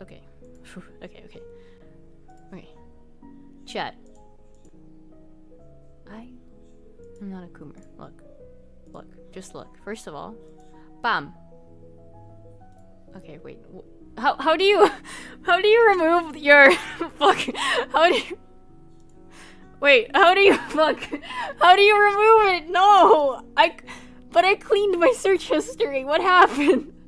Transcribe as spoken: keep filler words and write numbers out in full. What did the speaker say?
Okay. okay, okay. Okay. Chat. I am not a Coomer. Look. Look. Just look. First of all. Bam! Okay, wait. How, how do you... How do you remove your... Fuck. How do you... Wait, how do you... Fuck. How do you remove it? No! I... But I cleaned my search history. What happened?